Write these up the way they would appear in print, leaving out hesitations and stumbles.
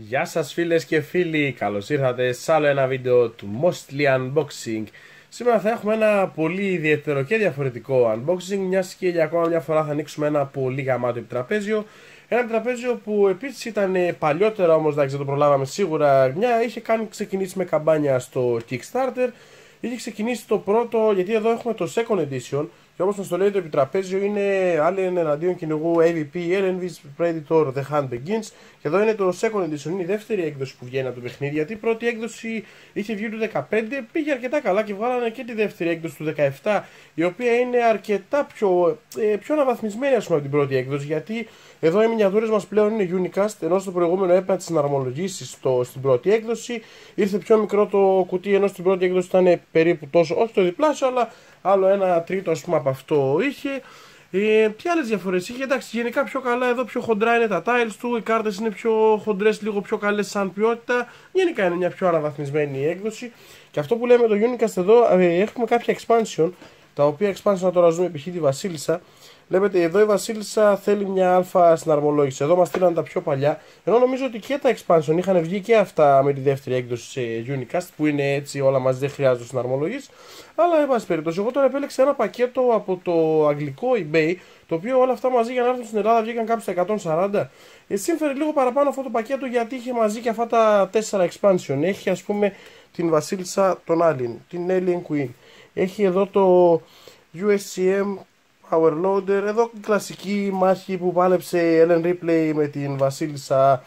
Γεια σας φίλες και φίλοι, καλώς ήρθατε σε άλλο ένα βίντεο του Mostly Unboxing. Σήμερα θα έχουμε ένα πολύ ιδιαίτερο και διαφορετικό unboxing, μιας και για ακόμα μια φορά θα ανοίξουμε ένα πολύ γαμάτο επιτραπέζιο. Ένα επιτραπέζιο που επίσης ήταν παλιότερα, όμως δεν το προλάβαμε σίγουρα. Είχε ξεκινήσει με καμπάνια στο Kickstarter. Είχε ξεκινήσει το πρώτο, γιατί εδώ έχουμε το second edition. Και όπως μας το λέει το επιτραπέζιο είναι Alien εναντίον κυνηγού AVP, Alien Predator The Hunt Begins. Και εδώ είναι το second edition, είναι η δεύτερη έκδοση που βγαίνει από το παιχνίδι. Γιατί η πρώτη έκδοση είχε βγει του 2015, πήγε αρκετά καλά και βγάλανε και τη δεύτερη έκδοση του 2017, η οποία είναι αρκετά πιο αναβαθμισμένη ας πούμε από την πρώτη έκδοση. Γιατί εδώ οι μινιατούρες μας πλέον είναι unicast, ενώ στο προηγούμενο έπαιρνε τις συναρμολογήσεις στην πρώτη έκδοση. Ήρθε πιο μικρό το κουτί, ενώ στην πρώτη έκδοση ήταν περίπου τόσο, όχι το διπλάσιο, αλλά άλλο ένα τρίτο ας πούμε από αυτό είχε. Τι άλλες διαφορές είχε? Εντάξει, γενικά πιο καλά εδώ, πιο χοντρά είναι τα tiles του, οι κάρτες είναι πιο χοντρές, λίγο πιο καλές σαν ποιότητα. Γενικά είναι μια πιο αναβαθμισμένη έκδοση. Και αυτό που λέμε το unicast εδώ, έχουμε κάποια expansion, τα οποία expansion να τώρα ζούμε, π.χ. τη Βασίλισσα. Βλέπετε εδώ η Βασίλισσα θέλει μια αλφα συναρμολόγηση. Εδώ μας στείλαν τα πιο παλιά. Ενώ νομίζω ότι και τα expansion είχαν βγει και αυτά με τη δεύτερη έκδοση σε unicast, που είναι έτσι όλα μαζί, δεν χρειάζονται συναρμολόγηση. Αλλά εν πάση περιπτώσει, εγώ τώρα επέλεξα ένα πακέτο από το αγγλικό eBay, το οποίο όλα αυτά μαζί για να έρθουν στην Ελλάδα βγήκαν κάπου στα 140. Σύμφερε λίγο παραπάνω αυτό το πακέτο γιατί είχε μαζί και αυτά τα 4 expansion. Έχει ας πούμε την Βασίλισσα των Alien, την Alien Queen. Έχει εδώ το USCM Power Loader, εδώ η κλασική μάχη που πάλεψε η Ellen Ripley με την Βασίλισσα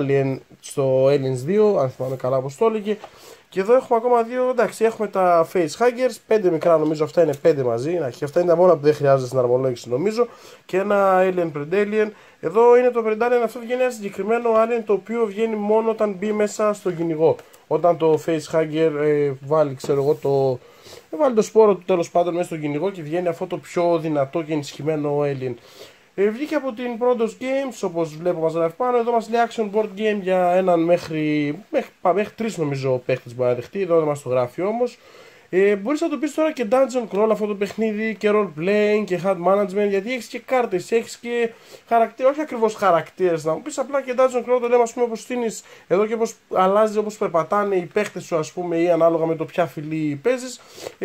στο Aliens 2, αν θυμάμαι καλά όπως το έλεγε. Και εδώ έχουμε ακόμα δύο, εντάξει, έχουμε τα Face Huggers, 5 μικρά νομίζω, αυτά είναι 5 μαζί, και αυτά είναι τα μόνα που δεν χρειάζεται συναρμολόγηση νομίζω. Και ένα Alien Predalien, εδώ είναι το Predalien, αυτό βγαίνει ένα συγκεκριμένο Alien το οποίο βγαίνει μόνο όταν μπει μέσα στο κυνηγό. Όταν το Face Hugger βάλει, ξέρω εγώ, βάλει το σπόρο του τέλος πάντων μέσα στο κυνηγό και βγαίνει αυτό το πιο δυνατό και ενισχυμένο Alien. Βγήκε από την Prodos Games, όπως βλέπω μας γράφει πάνω. Εδώ μας λέει Action Board Game για έναν μέχρι 3 νομίζω παίχτες μπορεί να δεχτεί. Εδώ δεν μας το γράφει όμως. Μπορείς να το πεις τώρα και Dungeon Crawl αυτό το παιχνίδι και Role Playing και Hand Management, γιατί έχεις και κάρτες, έχεις και χαρακτήρες, όχι ακριβώς χαρακτήρες να μου πεις, απλά και Dungeon Crawl το λέμε ας πούμε όπως στείνεις εδώ και όπως αλλάζει, όπως περπατάνε οι παίχτες σου ας πούμε ή ανάλογα με το ποια φυλή παίζεις,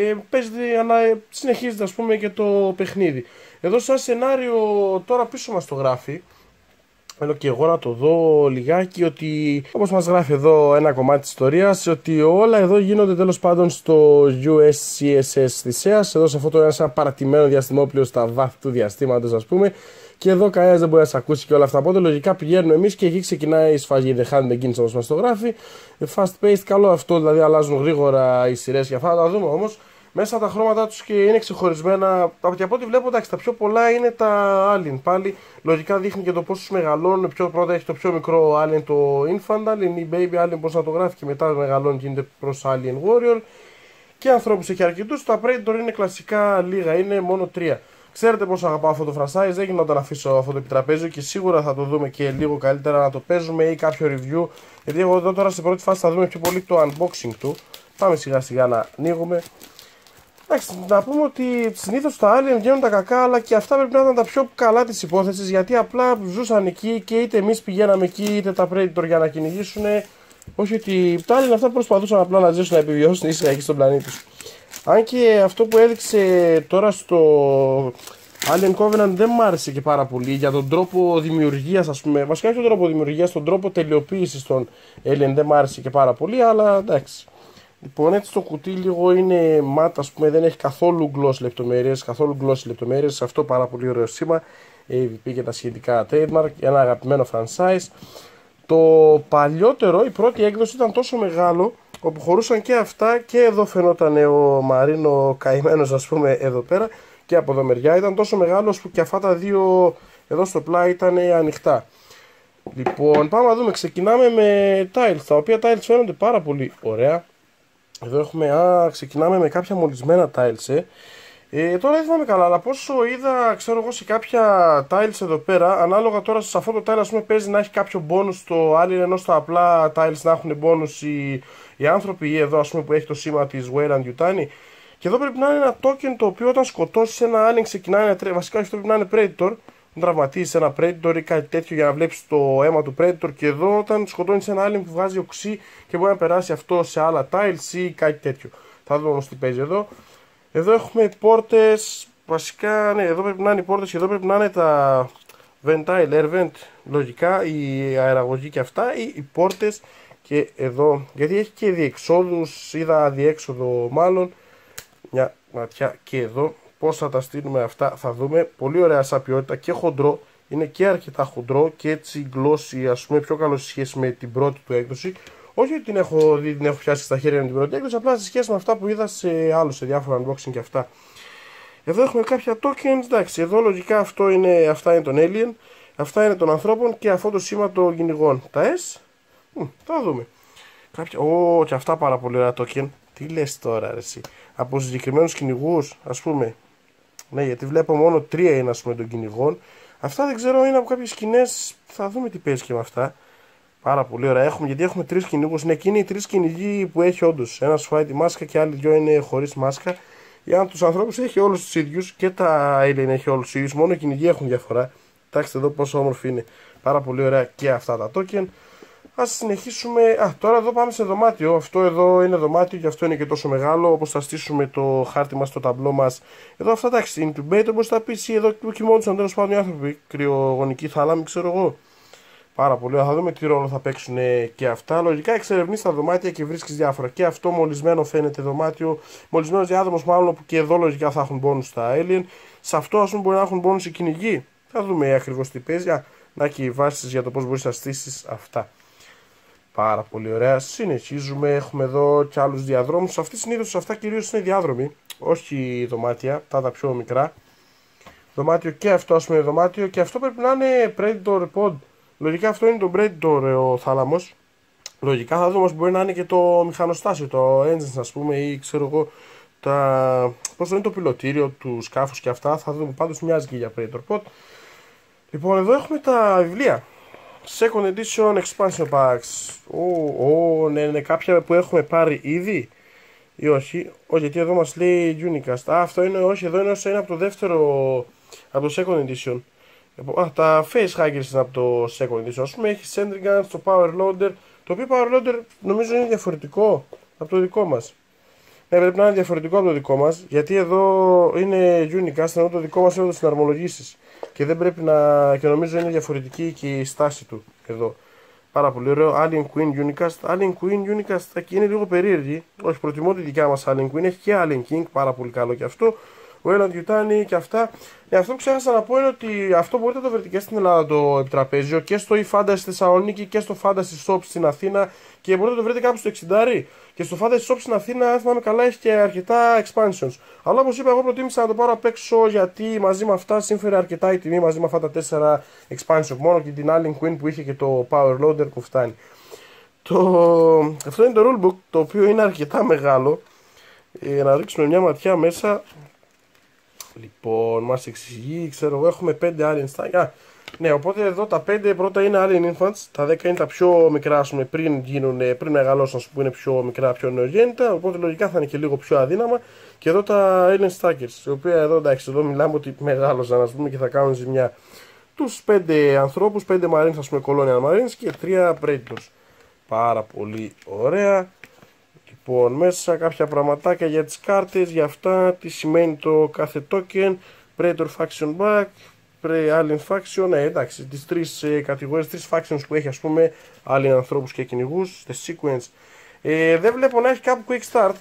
συνεχίζεται ας πούμε και το παιχνίδι. Εδώ σαν σενάριο τώρα πίσω μας το γράφει. Θέλω και εγώ να το δω λιγάκι, ότι όπως μας γράφει εδώ ένα κομμάτι της ιστορίας, ότι όλα εδώ γίνονται τέλος πάντων στο USCSS Θησέας, εδώ σε αυτό το ένα παρατημένο διαστημόπλαιο στα βάθη του διαστήματος ας πούμε, και εδώ κανένας δεν μπορεί να σε ακούσει και όλα αυτά, οπότε λογικά πηγαίνουμε εμείς και εκεί ξεκινάει η σφαγή, The Hunt Begins όπως μας το γράφει. Fast paced, καλό αυτό, δηλαδή αλλάζουν γρήγορα οι σειρές και αυτά, θα τα δούμε όμως. Μέσα τα χρώματά τους και είναι ξεχωρισμένα. Από ό,τι βλέπω, εντάξει, τα πιο πολλά είναι τα Alien. Πάλι λογικά δείχνει και το πόσους μεγαλώνουν. Πρώτα έχει το πιο μικρό Alien, το Infant Alien ή Baby Alien, πώς να το γράφει, και μετά μεγαλώνει και γίνεται προς Alien Warrior. Και ανθρώπους έχει αρκετούς. Τα Predator είναι κλασικά λίγα, είναι μόνο 3. Ξέρετε πόσο αγαπάω αυτό το franchise, δεν γινόταν να αφήσω αυτό το επιτραπέζιο και σίγουρα θα το δούμε και λίγο καλύτερα να το παίζουμε ή κάποιο review. Γιατί εγώ εδώ τώρα στην πρώτη φάση θα δούμε πιο πολύ το unboxing του. Πάμε σιγά σιγά να ανοίγουμε. Εντάξει, να πούμε ότι συνήθως τα Alien βγαίνουν τα κακά, αλλά και αυτά πρέπει να ήταν τα πιο καλά της υπόθεσης, γιατί απλά ζούσαν εκεί και είτε εμείς πηγαίναμε εκεί είτε τα Predator για να κυνηγήσουν. Όχι ότι τα Alien αυτά προσπαθούσαν απλά να ζήσουν, να επιβιώσουν ήσυχα εκεί στον πλανήτη τους. Αν και αυτό που έδειξε τώρα στο Alien Covenant δεν μ' άρεσε και πάρα πολύ για τον τρόπο δημιουργίας, ας πούμε. Βασικά όχι τον τρόπο δημιουργίας, τον τρόπο τελειοποίησης των Alien δεν μ' άρεσε και πάρα πολύ, αλλά εντάξει. Λοιπόν, έτσι το κουτί λίγο είναι ματ, ας πούμε, δεν έχει καθόλου gloss λεπτομέρειες, αυτό πάρα πολύ ωραίο σήμα, AVP και τα σχετικά trademark, ένα αγαπημένο franchise. Το παλιότερο, η πρώτη έκδοση ήταν τόσο μεγάλο, όπου χωρούσαν και αυτά και εδώ φαινόταν ο Μαρίνο καημένος ας πούμε εδώ πέρα και από εδώ μεριά, ήταν τόσο μεγάλος που και αυτά τα δύο εδώ στο πλάι ήταν ανοιχτά. Λοιπόν, πάμε να δούμε, ξεκινάμε με tiles, τα οποία tiles φαίνονται πάρα πολύ ωραία. Εδώ ξεκινάμε με κάποια μολυσμένα tiles. Τώρα δεν θυμάμαι καλά, αλλά πόσο είδα, ξέρω εγώ, σε κάποια tiles εδώ πέρα, ανάλογα τώρα σε αυτό το tile, ας πούμε, παίζει να έχει κάποιο bonus στο Alien, ενώ στα απλά tiles να έχουν bonus οι άνθρωποι, ή εδώ, ας πούμε, που έχει το σήμα της Weyland Yutani. Και εδώ πρέπει να είναι ένα token το οποίο όταν σκοτώσει ένα Alien ξεκινάει να τρέχει. Βασικά, αυτό πρέπει να είναι Predator, τραυματίσει ένα Predator ή κάτι τέτοιο για να βλέπει το αίμα του Predator. Και εδώ, όταν σκοτώνει ένα alien που βγάζει οξύ και μπορεί να περάσει αυτό σε άλλα tiles ή κάτι τέτοιο. Θα δούμε όμως τι παίζει εδώ. Εδώ έχουμε πόρτες. Βασικά, ναι, εδώ πρέπει να είναι οι πόρτες και εδώ πρέπει να είναι τα ventile, air vent, λογικά, η αεραγωγή και αυτά, ή οι πόρτες. Και εδώ, γιατί έχει και διεξόδους, είδα διέξοδο μάλλον. Μια ματιά και εδώ. Πώς θα τα στείλουμε αυτά θα δούμε. Πολύ ωραία σαν ποιότητα και χοντρό. Είναι και αρκετά χοντρό και έτσι γλώσσι, ας πούμε, πιο καλό σε σχέση με την πρώτη του έκδοση. Όχι ότι την έχω δει, την έχω πιάσει στα χέρια με την πρώτη έκδοση, απλά σε σχέση με αυτά που είδα σε άλλους, σε διάφορα unboxing και αυτά. Εδώ έχουμε κάποια tokens, εντάξει, εδώ λογικά αυτά είναι των alien, αυτά είναι των ανθρώπων και αυτό το σήμα των κυνηγών. Τα S, θα δούμε. Και αυτά πάρα πολύ ωραία token. Τι λες τώρα, ρε εσύ. Από συγκεκριμένους κυνηγούς, ας πούμε. Ναι, γιατί βλέπω μόνο 3 είναι, ας πούμε, των κυνηγών. Αυτά δεν ξέρω, είναι από κάποιες σκηνές. Θα δούμε τι παίζει και με αυτά. Πάρα πολύ ωραία. Γιατί έχουμε 3 κυνηγούς. Είναι εκείνοι οι 3 κυνηγοί που έχει όντως. Ένας φοράει τη μάσκα και άλλοι 2 είναι χωρίς μάσκα. Για τους ανθρώπους έχει όλους τους ίδιους και τα alien έχει όλους τους ίδιους. Μόνο οι κυνηγοί έχουν διαφορά. Κοιτάξτε εδώ πόσο όμορφη είναι. Πάρα πολύ ωραία και αυτά τα token. Ας συνεχίσουμε. Τώρα εδώ πάμε σε δωμάτιο. Αυτό εδώ είναι δωμάτιο και αυτό είναι και τόσο μεγάλο. Όπως θα στήσουμε το χάρτη μας, το ταμπλό μας. Εδώ αυτά εντάξει. Incubator όπως τα πει. Εδώ που κοιμόντουσαν τέλος πάντων οι άνθρωποι. Κρυογονική θάλαμη, ξέρω εγώ. Πάρα πολύ. Θα δούμε τι ρόλο θα παίξουν και αυτά. Λογικά εξερευνείς τα δωμάτια και βρίσκεις διάφορα. Και αυτό μολυσμένο φαίνεται δωμάτιο. Μολυσμένος διάδρομος, μάλλον που και εδώ λογικά θα έχουν bonus στα alien. Σε αυτό ας πούμε μπορεί να έχουν bonus οι κυνηγοί. Θα δούμε ακριβώς τι παίζει. Να και οι βάσεις για το πώς μπορείς να στήσεις αυτά. Πάρα πολύ ωραία. Συνεχίζουμε. Έχουμε εδώ και άλλους διαδρόμους. Αυτοί συνήθως αυτά κυρίως είναι διάδρομοι. Όχι δωμάτια. Τα πιο μικρά. Δωμάτιο και αυτό ας πούμε δωμάτιο. Και αυτό πρέπει να είναι Predator Pod. Λογικά αυτό είναι το Predator ο θάλαμος. Λογικά θα δούμε όμως μπορεί να είναι και το μηχανοστάσιο. Το engine ας πούμε ή ξέρω εγώ. Πώς είναι το πιλωτήριο του σκάφους και αυτά. Θα δούμε. Πάντως μοιάζει και για Predator Pod. Λοιπόν εδώ έχουμε τα βιβλία. Second Edition Expansion Packs. Ναι, κάποια που έχουμε πάρει ήδη ή όχι. Όχι, γιατί εδώ μας λέει Unicast. Αυτό είναι, όχι, εδώ είναι όσο είναι από το δεύτερο, από το Second Edition. Τα Face Hackers είναι από το Second Edition. Ας πούμε έχει Sentry Guns, το Power Loader. Το οποίο Power Loader νομίζω είναι διαφορετικό από το δικό μας. Ναι, πρέπει να είναι διαφορετικό από το δικό μας. Γιατί εδώ είναι Unicast, ενώ το δικό μας είναι το συναρμολογήσεις. Και δεν πρέπει να. Και νομίζω είναι διαφορετική και η στάση του εδώ. Πάρα πολύ ωραίο. Alien Queen Unicast. Alien Queen Unicast εκεί είναι λίγο περίεργη. Όχι, προτιμώ τη δικιά μας Alien Queen. Έχει και Alien King. Πάρα πολύ καλό και αυτό. Ο Elan Yutani και αυτά. Αυτό που ξέχασα να πω είναι ότι αυτό μπορείτε να το βρείτε και στην Ελλάδα το επιτραπέζιο και στο eFantasy στη Θεσσαλονίκη και στο Fantasy Shop στην Αθήνα. Και μπορείτε να το βρείτε κάπου στο 60. Και στο Fantasy Shop στην Αθήνα, αν θυμάμαι καλά, έχει και αρκετά expansions. Αλλά όπως είπα, εγώ προτίμησα να το πάρω απ' έξω γιατί μαζί με αυτά σύμφερε αρκετά η τιμή μαζί με αυτά τα 4 expansion. Μόνο και την Alien Queen που είχε και το Power Loader που φτάνει. Αυτό είναι το rulebook το οποίο είναι αρκετά μεγάλο. Να ρίξουμε μια ματιά μέσα. Λοιπόν, μας εξηγεί, ξέρω εγώ, έχουμε 5 Alien Stag. Ναι, οπότε εδώ τα 5 πρώτα είναι Alien Infants, τα 10 είναι τα πιο μικρά, ας πούμε, πριν μεγαλώσουν, ας πούμε, είναι πιο μικρά, πιο νεογέννητα, οπότε λογικά θα είναι και λίγο πιο αδύναμα. Και εδώ τα Alien Stackers, τα οποία εδώ, εντάξει, εδώ μιλάμε ότι μεγάλωσαν, ας πούμε, και θα κάνουν ζημιά. Τους 5 ανθρώπους, 5 Marines, ας πούμε, Colonial Marines και 3 Predators. Πάρα πολύ ωραία. Λοιπόν, μέσα κάποια πραγματάκια για τις κάρτες, για αυτά, τι σημαίνει το κάθε token, Predator Faction Back, Alien Faction, εντάξει, τις 3 κατηγορίες, 3 factions που έχει, ας πούμε, Alien ανθρώπους και κυνηγούς, the sequence. Δεν βλέπω να έχει κάπου Quick Start,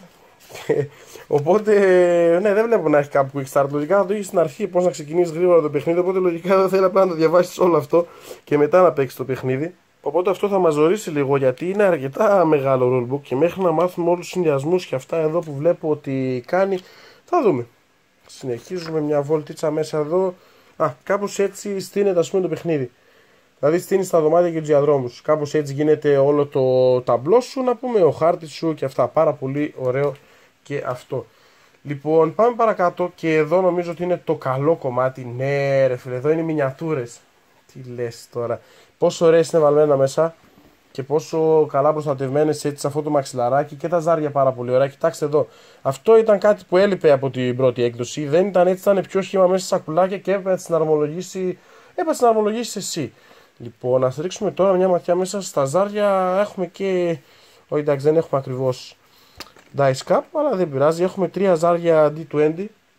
οπότε, ναι, δεν βλέπω να έχει κάπου Quick Start, λογικά θα το έχει στην αρχή πώς να ξεκινήσεις γρήγορα το παιχνίδι, οπότε λογικά δεν θέλει απλά να το διαβάσεις όλο αυτό και μετά να παίξεις το παιχνίδι. Οπότε αυτό θα μας ζωρίσει λίγο γιατί είναι αρκετά μεγάλο rulebook και μέχρι να μάθουμε όλους τους συνδυασμούς και αυτά εδώ που βλέπω ότι κάνει, θα δούμε. Συνεχίζουμε μια βολτίτσα μέσα εδώ. Κάπως έτσι στείνεται, ας πούμε, το παιχνίδι. Δηλαδή στείνεις τα δωμάτια και τους διαδρόμους. Κάπως έτσι γίνεται όλο το ταμπλό σου, να πούμε, ο χάρτης σου και αυτά. Πάρα πολύ ωραίο και αυτό. Λοιπόν, πάμε παρακάτω και εδώ νομίζω ότι είναι το καλό κομμάτι. Ναι, ρε φίλε, εδώ είναι οι μινιατούρες. Τι λες τώρα. Πόσο ωραίες είναι βαλμένα μέσα και πόσο καλά προστατευμένες έτσι σε αυτό το μαξιλαράκι και τα ζάρια πάρα πολύ ωραία. Κοιτάξτε εδώ. Αυτό ήταν κάτι που έλειπε από την πρώτη έκδοση. Δεν ήταν έτσι, ήταν πιο σχήμα μέσα σε σακουλάκια και έπρεπε να τη συναρμολογήσει έπασε να αρμολογήσει εσύ. Λοιπόν, να ρίξουμε τώρα μια ματιά μέσα στα ζάρια. Έχουμε και. Όχι, εντάξει, δεν έχουμε ακριβώς Dice Cup, αλλά δεν πειράζει. Έχουμε 3 ζάρια D20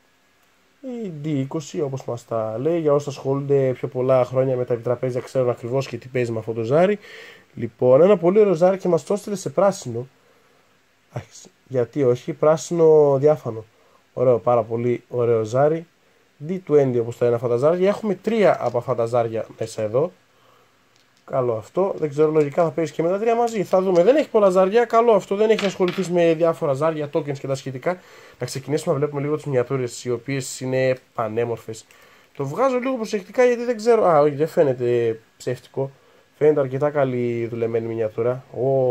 ή D20, όπως μας τα λέει. Για όσους ασχολούνται πιο πολλά χρόνια με τα επιτραπέζια, ξέρουν ακριβώς και τι παίζει με αυτό το ζάρι. Λοιπόν, ένα πολύ ωραίο ζάρι και μας το έστειλε σε πράσινο. Γιατί όχι, πράσινο διάφανο. Ωραίο, πάρα πολύ ωραίο ζάρι. D20 όπως τα είναι αυτά τα ζάρια. Έχουμε 3 από αυτά τα ζάρια μέσα εδώ. Καλό αυτό. Δεν ξέρω, λογικά θα παίζει και με τα 3 μαζί. Θα δούμε. Δεν έχει πολλά ζάρια. Καλό αυτό. Δεν έχει ασχοληθεί με διάφορα ζάρια, tokens και τα σχετικά. Να ξεκινήσουμε να βλέπουμε λίγο τις μινιατούρες, οι οποίες είναι πανέμορφες. Το βγάζω λίγο προσεκτικά γιατί δεν ξέρω. Α, όχι, δεν φαίνεται ψεύτικο. Φαίνεται αρκετά καλή δουλεμένη μινιατούρα.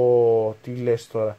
Τι λες τώρα.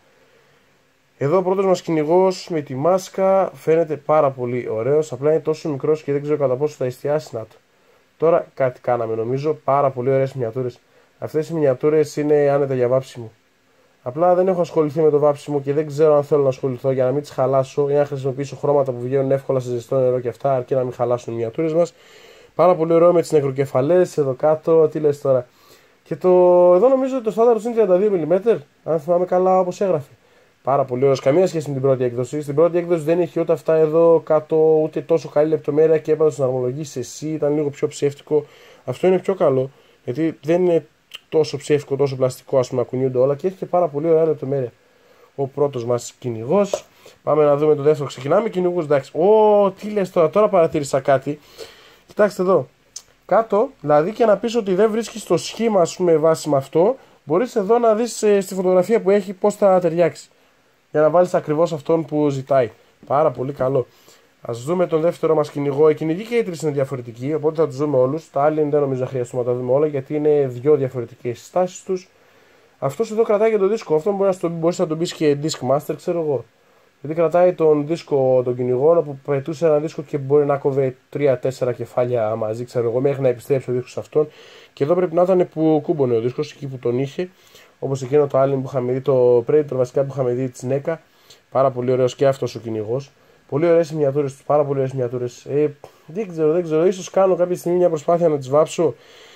Εδώ ο πρώτος μας κυνηγός με τη μάσκα φαίνεται πάρα πολύ ωραίος. Απλά είναι τόσο μικρός και δεν ξέρω κατά πόσο θα εστιάσει να το. Τώρα κάτι κάναμε νομίζω. Πάρα πολύ ωραίες μινιατούρες. Αυτές οι μινιατούρες είναι άνετα για βάψιμο. Απλά δεν έχω ασχοληθεί με το βάψιμο και δεν ξέρω αν θέλω να ασχοληθώ για να μην τις χαλάσω ή να χρησιμοποιήσω χρώματα που βγαίνουν εύκολα σε ζεστό νερό και αυτά, αρκεί να μην χαλάσουν οι μινιατούρες μας. Πάρα πολύ ωραίο με τις νεκροκεφαλές εδώ κάτω. Τι λες τώρα. Και εδώ νομίζω ότι το στάνταρ είναι 32 mm, αν θυμάμαι καλά όπως έγραφε. Πάρα πολύ ωραίο. Καμία σχέση με την πρώτη έκδοση. Στην πρώτη έκδοση δεν είχε ούτε αυτά εδώ κάτω, ούτε τόσο καλή λεπτομέρεια και έπρεπε να αρμολογήσει εσύ. Ήταν λίγο πιο ψεύτικο. Αυτό είναι πιο καλό. Γιατί δεν είναι τόσο ψεύτικο, τόσο πλαστικό, α πούμε, να κουνιούνται όλα και έχει και πάρα πολύ ωραία λεπτομέρεια. Ο πρώτος μας κυνηγός. Πάμε να δούμε το δεύτερο. Ξεκινάμε κυνηγούς. Εντάξει. Τι λες τώρα, τώρα παρατήρησα κάτι. Κοιτάξτε εδώ. Κάτω, δηλαδή και να πεις ότι δεν βρίσκεις το σχήμα, ας πούμε, βάση με αυτό, μπορείς εδώ να δεις στη φωτογραφία που έχει πώς θα ταιριάξει. Για να βάλεις ακριβώς αυτόν που ζητάει. Πάρα πολύ καλό. Ας δούμε τον δεύτερο μας κυνηγό. Οι κυνηγοί και οι τρεις είναι διαφορετικοί, οπότε θα τους δούμε όλους. Τα άλλα δεν νομίζω να χρειαστούμε να τα δούμε όλα, γιατί είναι 2 διαφορετικές συστάσεις τους. Αυτός εδώ κρατάει και το δίσκο. Αυτό μπορείς να τον πεις και Disc Master, ξέρω εγώ. Γιατί κρατάει τον δίσκο των κυνηγών που πετούσε ένα δίσκο και μπορεί να κόβε 3-4 κεφάλια μαζί, ξέρω εγώ, μέχρι να επιστρέψει ο δίσκος αυτόν. Και εδώ πρέπει να ήταν που κούμπονε ο δίσκος, εκεί που τον είχε. Όπως εκείνο το Alien που είχαμε δει, το Predator βασικά που είχαμε δει τη NECA. Πάρα πολύ ωραίος και αυτός ο κυνηγός. Πολύ ωραίες οι μινιατούρες τους, πάρα πολύ ωραίες μινιατούρες. Δεν ξέρω, ίσως κάνω κάποια στιγμή μια προσπάθεια να τις βάψω.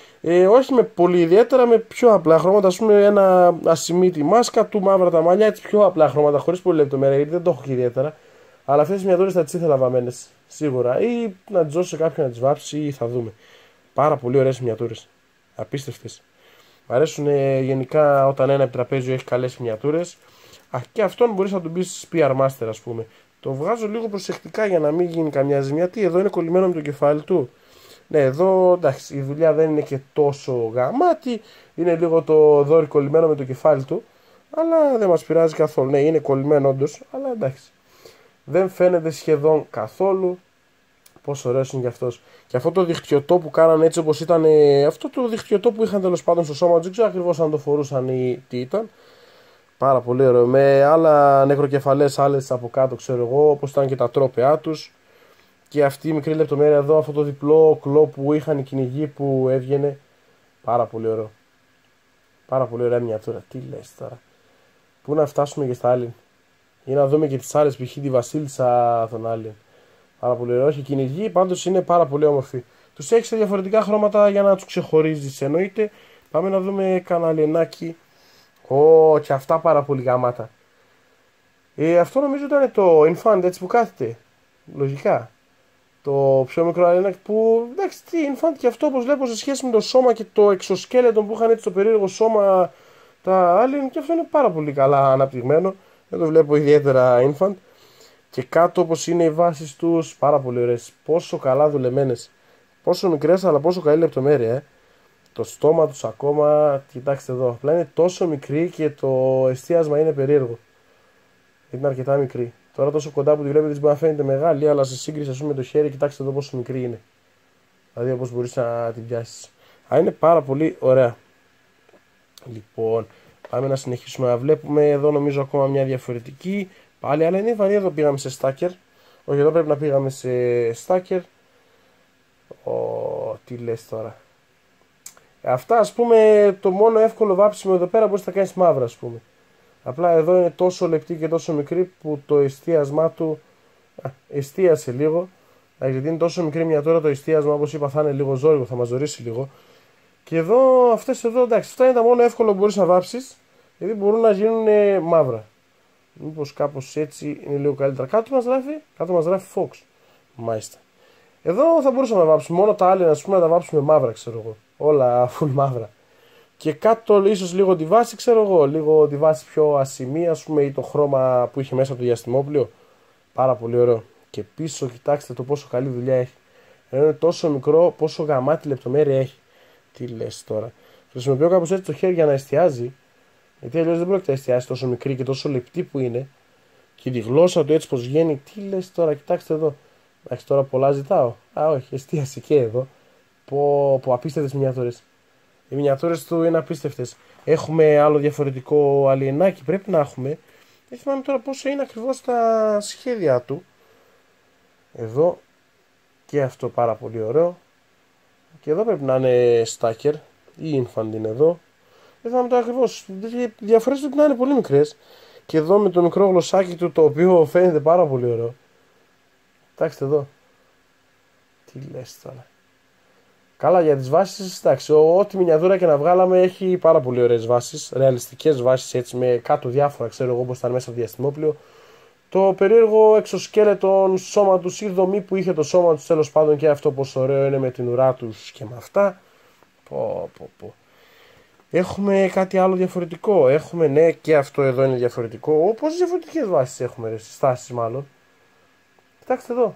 Όχι με πολύ ιδιαίτερα, με πιο απλά χρώματα. Ας πούμε, ένα ασημίτη μάσκα του, μαύρα τα μαλλιά, έτσι πιο απλά χρώματα, χωρίς πολύ λεπτομέρεια, γιατί δεν το έχω και ιδιαίτερα. Αλλά αυτές τις μινιατούρες θα τις ήθελα βαμμένες, σίγουρα. Ή να τις δώσω σε κάποιον να τις βάψει, ή θα δούμε. Πάρα πολύ ωραίες μινιατούρες. Απίστευτες. Μ' αρέσουν γενικά όταν ένα επιτραπέζιο έχει καλές μινιατούρες. Και αυτόν μπορείς να τον πεις PR Master, ας πούμε. Το βγάζω λίγο προσεκτικά για να μην γίνει καμιά ζημιά. Τι, εδώ είναι κολλημένο με το κεφάλι του. Ναι, εδώ εντάξει, η δουλειά δεν είναι και τόσο γαμάτη. Είναι λίγο το δόρυ κολλημένο με το κεφάλι του. Αλλά δεν μας πειράζει καθόλου. Ναι, είναι κολλημένο όντως, αλλά εντάξει. Δεν φαίνεται σχεδόν καθόλου. Πόσο ωραίος είναι και αυτός. Και αυτό το διχτυωτό που κάνανε έτσι όπως ήταν. Αυτό το διχτυωτό που είχαν τέλος πάντων στο σώμα, δεν ξέρω ακριβώς αν το φορούσαν ή τι ήταν. Πάρα πολύ ωραίο. Με άλλα νεκροκεφαλές, άλλες από κάτω, ξέρω εγώ, όπως ήταν και τα τρόπεά τους. Και αυτή η μικρή λεπτομέρεια εδώ, αυτό το διπλό κλό που είχαν οι κυνηγοί που έβγαινε. Πάρα πολύ ωραίο. Πάρα πολύ ωραία μινιατούρα. Τι λες τώρα. Πού να φτάσουμε και στα άλλη. Ή να δούμε και τις άλλες, π.χ. τη Βασίλισσα των άλλων. Πάρα πολύ ωραίο. Όχι, οι κυνηγοί πάντως είναι πάρα πολύ όμορφοι. Τους έχεις σε διαφορετικά χρώματα για να τους ξεχωρίζεις. Εννοείται. Πάμε να δούμε κανένα αλιενάκι. Και αυτά πάρα πολύ γαμάτα. Αυτό νομίζω ήταν το Infant, έτσι που κάθεται. Λογικά. Το πιο μικρό αλιενάκι που. Εντάξει, τι Infant και αυτό, όπως βλέπω σε σχέση με το σώμα και το εξοσκέλετο που είχαν έτσι το περίεργο σώμα τα Alien, και αυτό είναι πάρα πολύ καλά αναπτυγμένο. Δεν το βλέπω ιδιαίτερα Infant. Και κάτω όπως είναι οι βάσεις τους, πάρα πολύ ωραίες. Πόσο καλά δουλεμένες. Πόσο μικρές, αλλά πόσο καλή λεπτομέρεια. Το στόμα τους ακόμα, κοιτάξτε εδώ, απλά είναι τόσο μικρή και το εστίασμα είναι περίεργο. Είναι αρκετά μικρή. Τώρα τόσο κοντά που τη βλέπετε μπορεί να φαίνεται μεγάλη, αλλά σε σύγκριση ας πούμε, με το χέρι, κοιτάξτε εδώ πόσο μικρή είναι. Δηλαδή όπως μπορείς να την πιάσεις. Είναι πάρα πολύ ωραία. Λοιπόν, πάμε να συνεχίσουμε να βλέπουμε. Εδώ νομίζω ακόμα μια διαφορετική. Πάλι, αλλά είναι βαρύ. Εδώ πήγαμε σε στάκερ. Όχι, εδώ πρέπει να πήγαμε σε στάκερ. Τι λες τώρα. Αυτά ας πούμε το μόνο εύκολο βάψιμο εδώ πέρα μπορείς να κάνεις μαύρα ας πούμε. Απλά εδώ είναι τόσο λεπτή και τόσο μικρή που το εστίασμά του εστίασε λίγο. Γιατί είναι τόσο μικρή μiniatura το εστίασμα, όπως είπα, θα είναι λίγο ζόρικο, θα μας ζωρίσει λίγο. Και εδώ, αυτές εδώ, εντάξει, αυτά είναι τα μόνο εύκολο που μπορείς να βάψεις, γιατί μπορούν να γίνουν μαύρα. Μήπως κάπως έτσι είναι λίγο καλύτερα. Κάτω μας γράφει Fox. Μάλιστα. Εδώ θα μπορούσαμε να βάψουμε μόνο τα άλλα, να τα βάψουμε μαύρα, ξέρω εγώ. Όλα full μαύρα. Και κάτω ίσως λίγο τη βάση, ξέρω εγώ. Λίγο τη βάση πιο ασημή, ας πούμε, ή το χρώμα που είχε μέσα από το διαστημόπλιο. Πάρα πολύ ωραίο. Και πίσω, κοιτάξτε το πόσο καλή δουλειά έχει. Είναι τόσο μικρό, πόσο γαμάτη λεπτομέρεια έχει. Τι λες τώρα. Χρησιμοποιώ κάπως έτσι το χέρι για να εστιάζει. Γιατί αλλιώς δεν πρόκειται να εστιάσει τόσο μικρή και τόσο λεπτή που είναι. Και τη γλώσσα του έτσι πως βγαίνει. Τι λες τώρα, κοιτάξτε εδώ. Εντάξει, τώρα πολλά ζητάω. Όχι, εστίασε και εδώ. Πω απίστευτες μινιατούρες. Οι μινιατούρες του είναι απίστευτες. Έχουμε άλλο διαφορετικό αλιενάκι. Πρέπει να έχουμε. Δεν θυμάμαι τώρα πόσο είναι ακριβώς τα σχέδια του. Εδώ. Και αυτό πάρα πολύ ωραίο. Και εδώ πρέπει να είναι Stacker. Ή Infant είναι εδώ. Δεν θυμάμαι τώρα ακριβώς. Οι διαφορές του πρέπει να είναι πολύ μικρές. Και εδώ με το μικρό γλωσσάκι του, το οποίο φαίνεται πάρα πολύ ωραίο. Κοιτάξτε εδώ. Τι λες τώρα. Καλά, για τις βάσεις, εντάξει, ό,τι μινιατούρα και να βγάλαμε έχει πάρα πολύ ωραίες βάσεις. Ρεαλιστικές βάσεις, έτσι, με κάτω διάφορα, ξέρω εγώ πώς ήταν μέσα από διαστημόπλιο. Το περίεργο εξωσκέλετον σώμα τους ή δομή που είχε το σώμα τους, τέλος πάντων, και αυτό πόσο ωραίο είναι με την ουρά τους και με αυτά. Πω. Έχουμε κάτι άλλο διαφορετικό. Έχουμε, ναι, και αυτό εδώ είναι διαφορετικό. Πόσες διαφορετικές βάσεις έχουμε, συστάσεις μάλλον. Κοιτάξτε εδώ.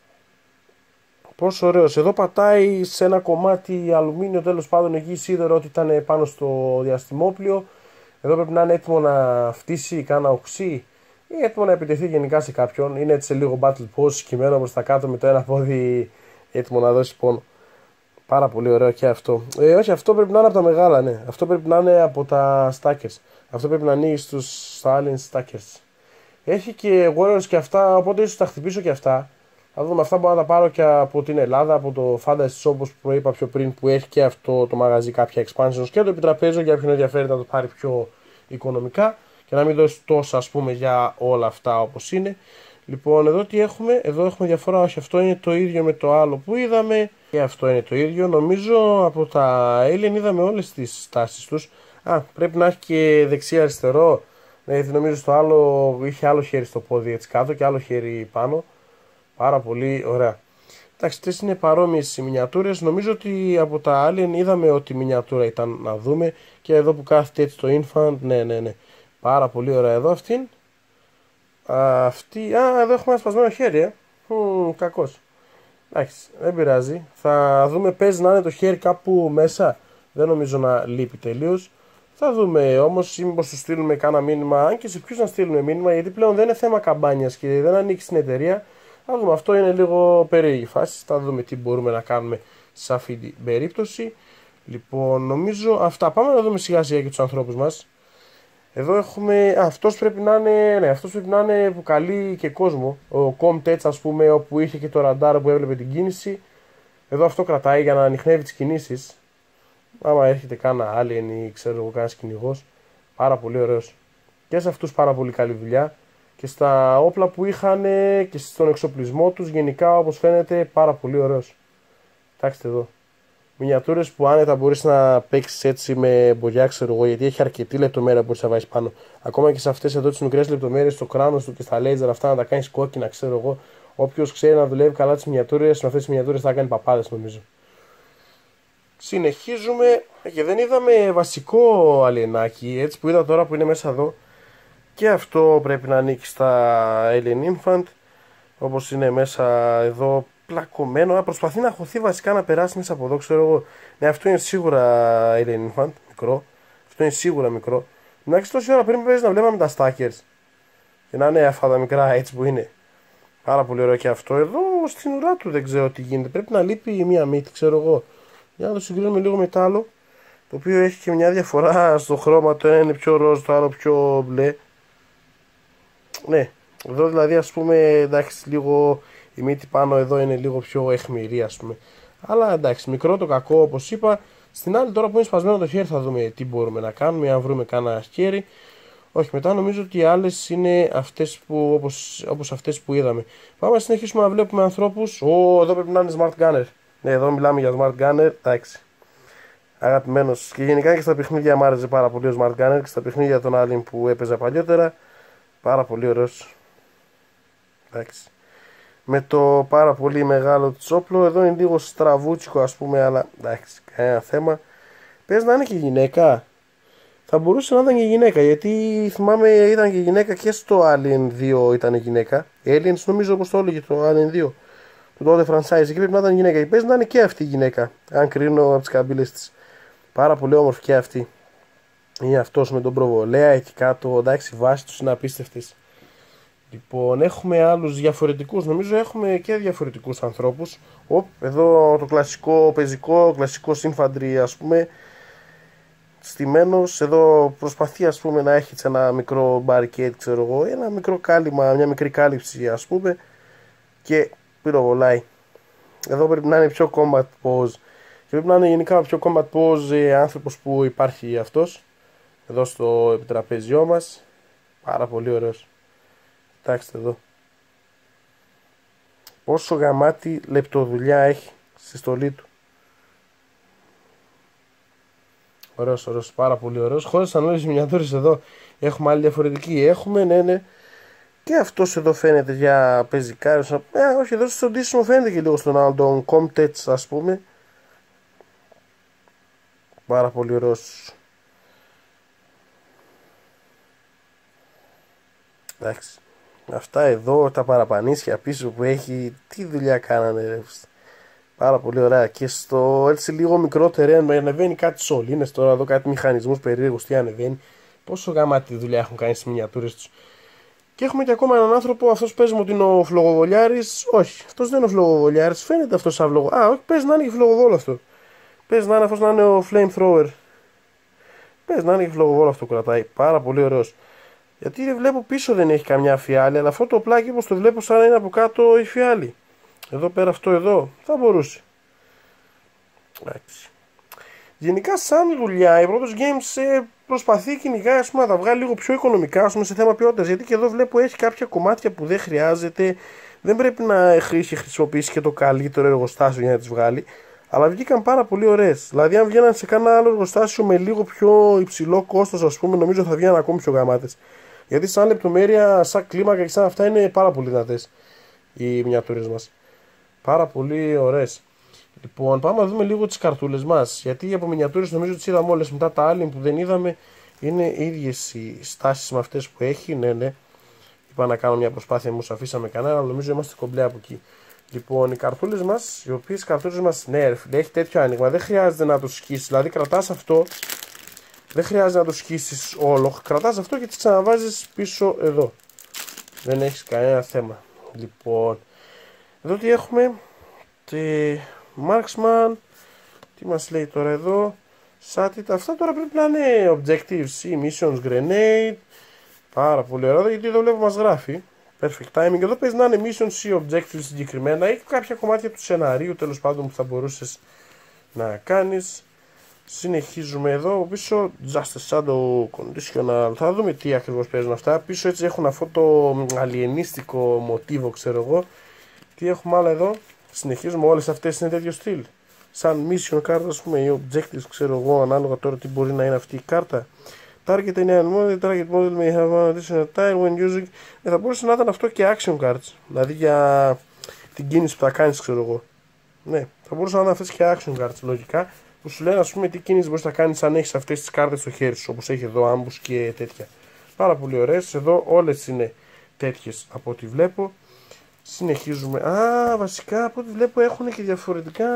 Πόσο ωραίος. Εδώ πατάει σε ένα κομμάτι αλουμίνιο, τέλος πάντων, εκεί σίδερο ότι ήταν πάνω στο διαστημόπλιο. Εδώ πρέπει να είναι έτοιμο να φτύσει κάνα οξύ ή έτοιμο να επιτεθεί γενικά σε κάποιον. Είναι έτσι σε λίγο battle pose, σκυμμένο προς τα κάτω με το ένα πόδι έτοιμο να δώσει πόνο. Πάρα πολύ ωραίο και αυτό. Όχι, αυτό πρέπει να είναι από τα μεγάλα, ναι. Αυτό πρέπει να είναι από τα stackers. Αυτό πρέπει να ανοίγει στα alien stackers. Έχει και warriors και αυτά, οπότε ίσως τα χτυπήσω και αυτά. Θα δούμε, αυτά μπορώ να τα πάρω και από την Ελλάδα, από το Fantasy Shop, όπως που είπα πιο πριν, που έχει και αυτό το μαγαζί κάποια expansions και το επιτραπέζιο για όποιον ενδιαφέρει να το πάρει πιο οικονομικά και να μην δώσει τόσο, ας πούμε, για όλα αυτά όπως είναι. Λοιπόν, εδώ τι έχουμε, εδώ έχουμε διαφορά, όχι, αυτό είναι το ίδιο με το άλλο που είδαμε και αυτό είναι το ίδιο. Νομίζω από τα Alien είδαμε όλες τις στάσεις τους. Πρέπει να έχει και δεξί αριστερό, γιατί νομίζω στο άλλο είχε άλλο χέρι στο πόδι έτσι κάτω και άλλο χέρι πάνω. Πάρα πολύ ωραία. Εντάξει, αυτές είναι παρόμοιες οι μινιατούρες. Νομίζω ότι από τα Alien είδαμε ότι η μινιατούρα ήταν να δούμε. Και εδώ που κάθεται έτσι το Infant, ναι. Πάρα πολύ ωραία εδώ αυτήν. Εδώ έχουμε ένα σπασμένο χέρι, κακός. Εντάξει, δεν πειράζει. Θα δούμε, παίζει να είναι το χέρι κάπου μέσα. Δεν νομίζω να λείπει τελείως. Θα δούμε όμως, ή μήπως του στείλουμε κάνα μήνυμα. Αν και σε ποιους να στείλουμε μήνυμα, γιατί πλέον δεν είναι θέμα καμπάνιας και δεν ανήκει στην εταιρεία. Θα δούμε, αυτό είναι λίγο περίεργη φάση. Θα δούμε τι μπορούμε να κάνουμε σε αυτή την περίπτωση. Λοιπόν, νομίζω αυτά. Πάμε να δούμε σιγά σιγά και τους ανθρώπους μας. Εδώ έχουμε. Αυτός πρέπει να είναι. Ναι, αυτός πρέπει να είναι που καλεί και κόσμο. Ο Comtech, ας πούμε, όπου είχε και το ραντάρ που έβλεπε την κίνηση. Εδώ αυτό κρατάει για να ανιχνεύει τις κινήσεις. Άμα έρχεται κάνα alien ή ξέρω εγώ κανένας κυνηγός. Πάρα πολύ ωραίος. Και σε αυτούς πάρα πολύ καλή δουλειά. Και στα όπλα που είχαν και στον εξοπλισμό τους γενικά, όπως φαίνεται, πάρα πολύ ωραίος. Κοιτάξτε εδώ. Μινιατούρες που άνετα μπορείς να παίξεις έτσι με μπογιά, ξέρω εγώ, γιατί έχει αρκετή λεπτομέρεια που μπορείς να βάλεις πάνω. Ακόμα και σε αυτές εδώ τις μικρές λεπτομέρειες στο κράνος του και στα λέιζερ αυτά να τα κάνεις κόκκινα, ξέρω εγώ. Όποιος ξέρει να δουλεύει καλά τις μινιατούρες, με αυτές τις μινιατούρες θα κάνει παπάδες νομίζω. Συνεχίζουμε και δεν είδαμε βασικό αλιενάκι, έτσι που είδα τώρα που είναι μέσα εδώ. Και αυτό πρέπει να ανήκει στα Alien Infant, όπως είναι μέσα εδώ πλακωμένο. Προσπαθεί να χωθεί βασικά να περάσει μέσα από εδώ, ξέρω εγώ. Ναι, αυτό είναι σίγουρα Alien Infant, μικρό. Αυτό είναι σίγουρα μικρό. Εντάξει, τόση ώρα πριν παίζει να βλέπαμε τα Stackers. Και να είναι αυτά τα μικρά έτσι που είναι. Πάρα πολύ ωραίο και αυτό. Εδώ στην ουρά του δεν ξέρω τι γίνεται. Πρέπει να λείπει μία μύτη, ξέρω εγώ. Για να το συγκρίνουμε λίγο με το άλλο. Το οποίο έχει και μια διαφορά στο χρώμα. Το ένα είναι πιο ροζ, το άλλο πιο μπλε. Ναι, εδώ δηλαδή ας πούμε εντάξει λίγο η μύτη πάνω εδώ είναι λίγο πιο αιχμηρή ας πούμε. Αλλά εντάξει, μικρό το κακό όπως είπα. Στην άλλη τώρα που είναι σπασμένο το χέρι θα δούμε τι μπορούμε να κάνουμε, αν βρούμε κάνα χέρι. Όχι, μετά νομίζω ότι οι άλλες είναι αυτές που, όπως αυτές που είδαμε. Πάμε να συνεχίσουμε να βλέπουμε ανθρώπους. Εδώ πρέπει να είναι Smart Gunner. Ναι, εδώ μιλάμε για Smart Gunner. Εντάξει. Αγαπημένος. Και γενικά και στα παιχνίδια μου άρεσε πάρα πολύ ο Smart Gunner. Και στα παιχνίδια των άλλων που έπαιζα παλιότερα. Πάρα πολύ ωραίος. Εντάξει. Με το πάρα πολύ μεγάλο της όπλο. Εδώ είναι λίγο στραβούτσικο, ας πούμε, αλλά εντάξει, κανένα θέμα. Πες να είναι και γυναίκα. Θα μπορούσε να ήταν και γυναίκα, γιατί θυμάμαι ήταν και γυναίκα και στο Alien 2 ήταν γυναίκα. Aliens νομίζω, όπως το έλεγε το Alien 2. Το τότε franchise, εκεί πρέπει να ήταν γυναίκα. Και πες να είναι και αυτή η γυναίκα, αν κρίνω από τις καμπύλες της. Πάρα πολύ όμορφη και αυτή. Είναι αυτός με τον προβολέα εκεί κάτω. Εντάξει, οι βάσεις τους είναι απίστευτες. Λοιπόν, έχουμε άλλους διαφορετικούς. Νομίζω έχουμε και διαφορετικούς ανθρώπους. Εδώ το κλασικό πεζικό, κλασικό infantry, ας πούμε. Στημένος, εδώ προσπαθεί, ας πούμε, να έχει ένα μικρό barricade, ξέρω εγώ, ένα μικρό κάλυμα, μια μικρή κάλυψη, ας πούμε, και πυροβολάει. Εδώ πρέπει να είναι πιο combat pose και πρέπει να είναι γενικά πιο combat pose άνθρωπος που υπάρχει αυτός εδώ στο επιτραπέζιό μας. Πάρα πολύ ωραίος. Κοιτάξτε εδώ πόσο γαμάτι λεπτοδουλειά έχει στη στολή του. Ωραίος, πάρα πολύ ωραίος. Χωρίς να όλες οι μινιατούρες εδώ έχουμε άλλη διαφορετική. Έχουμε, ναι. Και αυτός εδώ φαίνεται για πεζικά. Όχι, εδώ στο ντύσιμο φαίνεται και λίγο στον άλλο, τον Comtech, ας πούμε. Πάρα πολύ ωραίος. Εντάξει. Αυτά εδώ, τα παραπανίσια πίσω που έχει, τι δουλειά κάνανε, ρε. Πάρα πολύ ωραία. Και στο έτσι λίγο μικρό terrain ανεβαίνει κάτι σωλήνες τώρα εδώ, κάτι μηχανισμούς περίεργους, τι ανεβαίνει. Πόσο γαμάτι δουλειά έχουν κάνει στις μινιατούρες τους. Και έχουμε και ακόμα έναν άνθρωπο, αυτός παίζουμε ότι είναι ο φλογοβολιάρης. Όχι, αυτός δεν είναι ο φλογοβολιάρης, φαίνεται αυτός σαν φλογο. Όχι, παίζει να είναι και φλογοβόλο αυτό. Παίζει να είναι αυτός να είναι ο flamethrower. Παίζει να είναι και φλογοβόλο αυτό κρατάει. Πάρα πολύ ωραίος. Γιατί βλέπω πίσω δεν έχει καμιά φιάλη, αλλά αυτό το πλάκι όπως το βλέπω σαν να είναι από κάτω η φιάλη. Εδώ πέρα αυτό εδώ θα μπορούσε. Εντάξει. Γενικά σαν δουλειά η Protos Games προσπαθεί κυνηγά, ας πούμε, να τα βγάλει λίγο πιο οικονομικά, ας πούμε, σε θέμα ποιότητας. Γιατί και εδώ βλέπω έχει κάποια κομμάτια που δεν χρειάζεται. Δεν πρέπει να έχει χρησιμοποιήσει και το καλύτερο εργοστάσιο για να τις βγάλει. Αλλά βγήκαν πάρα πολύ ωραίες. Δηλαδή αν βγαίναν σε κάνα άλλο εργοστάσιο με λίγο πιο υψηλό κόστος, ας πούμε, νομίζω θα βγαίναν ακόμη πιο γαμάτες. Γιατί σαν λεπτομέρεια, σαν κλίμακα και σαν αυτά είναι πάρα πολύ δυνατές οι μινιατούρες μας. Πάρα πολύ ωραίες. Λοιπόν, πάμε να δούμε λίγο τις καρτούλες μας. Γιατί από μινιατούρες νομίζω τις είδαμε όλες. Μετά τα άλλα που δεν είδαμε είναι ίδιες οι στάσεις με αυτές που έχει. Ναι. Είπα να κάνω μια προσπάθεια, μου αφήσαμε κανένα, αλλά νομίζω είμαστε κομπλέ από εκεί. Λοιπόν, οι καρτούλες μας, οι οποίες καρτούλες μας, ναι, έχει τέτοιο άνοιγμα. Δεν χρειάζεται να το σκίσεις. Δηλαδή, κρατάς αυτό, δεν χρειάζεται να το σκίσεις όλο. Κρατάς αυτό και τις ξαναβάζεις πίσω εδώ. Δεν έχεις κανένα θέμα. Λοιπόν, εδώ τι έχουμε. Marksman, τι μας λέει τώρα εδώ, Satita, αυτά τώρα πρέπει να είναι objectives ή missions, grenade, πάρα πολύ ωραία, γιατί εδώ βλέπω μας γράφει perfect timing, εδώ παίζει να είναι missions ή objectives συγκεκριμένα ή κάποια κομμάτια του σεναρίου τέλος πάντων που θα μπορούσες να κάνεις. Συνεχίζουμε εδώ πίσω, just a shadow conditional, θα δούμε τι ακριβώς παίζουν αυτά, πίσω έτσι έχουν αυτό το αλιενίστικο μοτίβο, ξέρω εγώ. Τι έχουμε άλλα εδώ. Συνεχίζουμε, όλες αυτές είναι τέτοιο στυλ. Σαν mission κάρτα, ας πούμε, ή objectives, ξέρω εγώ, ανάλογα τώρα τι μπορεί να είναι αυτή η κάρτα. Target είναι model, target model may have an additional tile when using. Θα μπορούσε να ήταν αυτό και action cards. Δηλαδή για την κίνηση που θα κάνεις, ξέρω εγώ. Ναι, θα μπορούσε να ήταν αυτές και action cards λογικά. Που σου λένε, ας πούμε, τι κίνηση μπορείς να κάνεις αν έχεις αυτές τις κάρτες στο χέρι σου. Όπως έχει εδώ άμπους και τέτοια. Πάρα πολύ ωραίες. Εδώ όλες είναι τέτοιες από ό,τι βλέπω. Συνεχίζουμε. Βασικά από ό,τι βλέπω έχουν και διαφορετικά.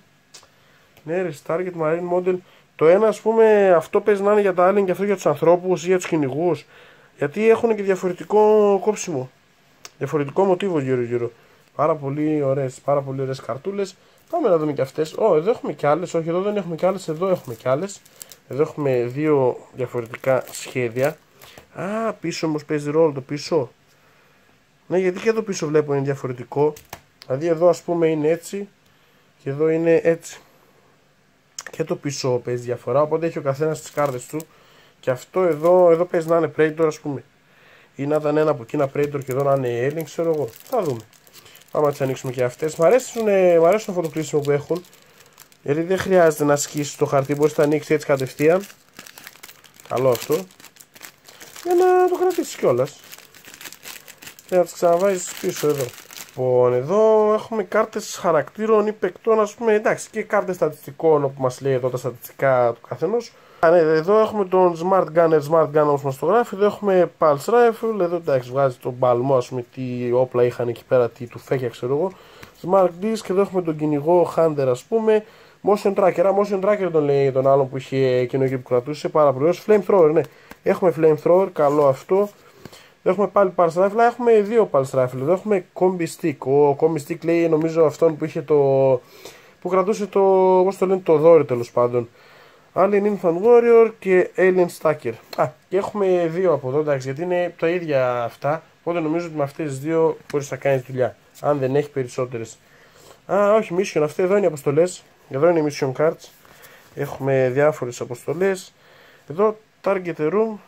Ναι, ρε, Target Marine Model. Το ένα, ας πούμε, αυτό παίζει να είναι για τα Alien και αυτό για τους ανθρώπους ή για τους κυνηγούς. Γιατί έχουν και διαφορετικό κόψιμο. Διαφορετικό μοτίβο γύρω-γύρω. Πάρα πολύ ωραίες καρτούλες. Πάμε να δούμε και αυτές. Εδώ έχουμε κι άλλες. Όχι, εδώ δεν έχουμε κι άλλες. Εδώ έχουμε κι άλλες. Εδώ έχουμε δύο διαφορετικά σχέδια. Πίσω όμως παίζει ρόλο το πίσω. Ναι, γιατί και εδώ πίσω βλέπω είναι διαφορετικό. Δηλαδή εδώ, ας πούμε, είναι έτσι και εδώ είναι έτσι. Και το πίσω παίζει διαφορά, οπότε έχει ο καθένας τις κάρτες του Και αυτό εδώ παίζει να είναι Predator, ας πούμε. Ή να ήταν ένα από εκείνα Predator και εδώ να είναι Alien, ξέρω εγώ. Θα δούμε. Άμα τις ανοίξουμε και αυτές. Μ' αρέσουν αυτό το κλείσιμο που έχουν. Γιατί δεν χρειάζεται να σκίσει το χαρτί, μπορείς να ανοίξει έτσι κατευθείαν. Καλό αυτό. Για να το κρατήσεις κιόλας. Και να τις ξαναβάζεις πίσω εδώ. Λοιπόν, εδώ έχουμε κάρτες χαρακτήρων ή παικτών, ας πούμε. Εντάξει, και κάρτες στατιστικών όπου μας λέει εδώ τα στατιστικά του καθενός. Ναι, εδώ έχουμε τον Smart Gunner όπως μας το γράφει. Εδώ έχουμε Pulse Rifle. Εδώ εντάξει, βγάζει τον παλμό, ας πούμε, τι όπλα είχαν εκεί πέρα, τι του φέκια, ξέρω εγώ. Smart Disc. Εδώ έχουμε τον κυνηγό Hunter, ας πούμε. Motion Tracker τον λέει τον άλλον που είχε εκείνο εκεί που κρατούσε. Πάρα πολύ ωραίος. Flamethrower, ναι. Έχουμε Flamethrower, καλό αυτό. Εδώ έχουμε πάλι Pulse Rifle. Έχουμε δύο Pulse Rifle. Εδώ έχουμε Combi Stick. Ο Combi Stick λέει νομίζω αυτόν που είχε το. Που κρατούσε το. Πώς το λένε, το δόρυ τέλος πάντων. Alien Infant Warrior και Alien Stacker. Και έχουμε δύο από εδώ, εντάξει, γιατί είναι τα ίδια αυτά. Οπότε νομίζω ότι με αυτές τις δύο μπορείς να κάνεις δουλειά. Αν δεν έχει περισσότερες. Όχι, mission. Αυτές εδώ είναι οι αποστολές. Εδώ είναι οι mission cards. Έχουμε διάφορες αποστολές. Εδώ Target Room.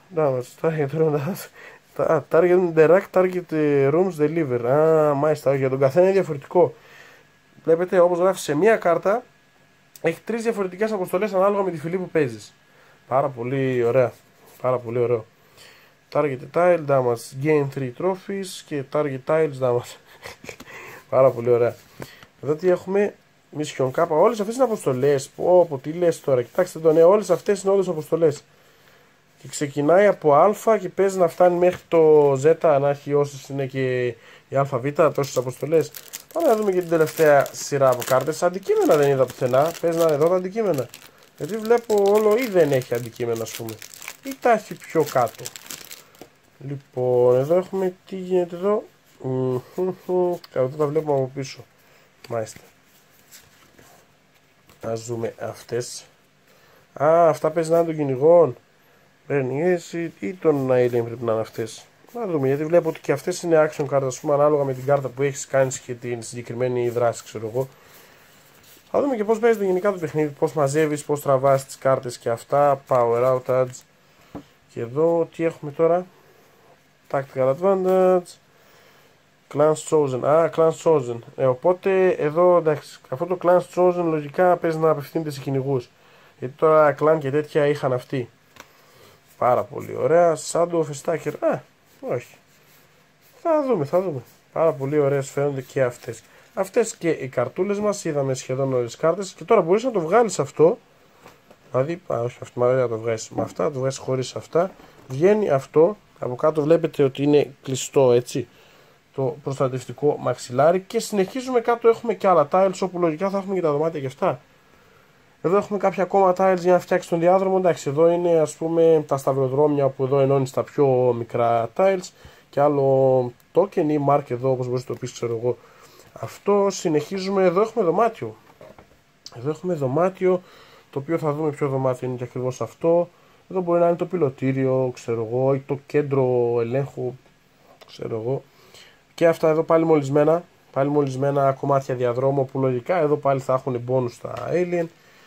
Target Interact, Target Rooms Deliver. Μάλιστα, για τον καθένα είναι διαφορετικό. Βλέπετε, όπως γράφει σε μία κάρτα, έχει 3 διαφορετικές αποστολές ανάλογα με τη φυλή που παίζεις. Πάρα πολύ ωραία. Πάρα πολύ ωραίο. Target Tile Damage. Gain 3 Trophies και Target Tiles Damage. Πάρα πολύ ωραία. Εδώ τι έχουμε. Mission K. Όλες αυτές είναι αποστολές. Τι λες τώρα. Κοιτάξτε το, ναι, όλες αυτές είναι όλες αποστολές. Και ξεκινάει από Α και παίζει να φτάνει μέχρι το Ζ, να έχει όσες είναι και η ΑΒ, τόσες αποστολές. Πάμε να δούμε και την τελευταία σειρά από κάρτες. Αντικείμενα δεν είδα πουθενά. Παίζει να είναι εδώ τα αντικείμενα. Γιατί βλέπω όλο ή δεν έχει αντικείμενα, ας πούμε. Ή τα έχει πιο κάτω. Λοιπόν, εδώ έχουμε τι γίνεται εδώ. Εδώ τα βλέπουμε από πίσω. Μάλιστα. Ας δούμε αυτές. Αυτά παίζει να είναι των κυνηγών. Παίρνει έτσι ή των Alien πρέπει να είναι αυτές. Να δούμε, γιατί βλέπω ότι και αυτές είναι action card, ας πούμε, ανάλογα με την κάρτα που έχεις κάνει και την συγκεκριμένη δράση, ξέρω εγώ. Θα δούμε και πώς παίζεται γενικά το παιχνίδι, πώς μαζεύεις, πώς τραβάς τις κάρτες και αυτά. Power outage. Και εδώ τι έχουμε τώρα. Tactical advantage. Clans chosen. Clans chosen. Οπότε εδώ εντάξει, αυτό το Clans chosen λογικά παίζει να απευθύνεται σε κυνηγούς. Γιατί τώρα clan και τέτοια είχαν αυτοί. Πάρα πολύ ωραία. Shadow of a Stacker. Όχι. Θα δούμε. Πάρα πολύ ωραίες φαίνονται και αυτές. Αυτές και οι καρτούλες μας. Είδαμε σχεδόν όλες τις κάρτες. Και τώρα μπορείς να το βγάλεις αυτό. Δηλαδή, όχι, αυτό δεν θα το βγάλεις με αυτά. Το βγάλεις χωρίς αυτά. Βγαίνει αυτό. Από κάτω βλέπετε ότι είναι κλειστό, έτσι. Το προστατευτικό μαξιλάρι. Και συνεχίζουμε κάτω. Έχουμε και άλλα tiles όπου λογικά θα έχουμε και τα δωμάτια και αυτά. Εδώ έχουμε κάποια ακόμα tiles για να φτιάξει τον διάδρομο. Εντάξει, εδώ είναι ας πούμε τα σταυροδρόμια που εδώ ενώνει τα πιο μικρά tiles. Και άλλο token ή mark εδώ, όπως μπορείς να το πεις, ξέρω εγώ. Αυτό συνεχίζουμε. Εδώ έχουμε δωμάτιο. Εδώ έχουμε δωμάτιο, το οποίο θα δούμε ποιο δωμάτιο είναι και ακριβώς αυτό. Εδώ μπορεί να είναι το πιλωτήριο, ξέρω εγώ, ή το κέντρο ελέγχου, ξέρω εγώ. Και αυτά εδώ πάλι μολυσμένα. Πάλι μολυσμένα κομμάτια διαδρόμου που λογικά εδώ πάλι θα έχουν bonus στα Alien.